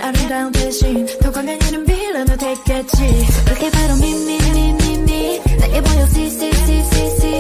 아름다운 대신 더 강한 이름 빌려도 됐겠지. 그렇게 바로 me 내게 보여 see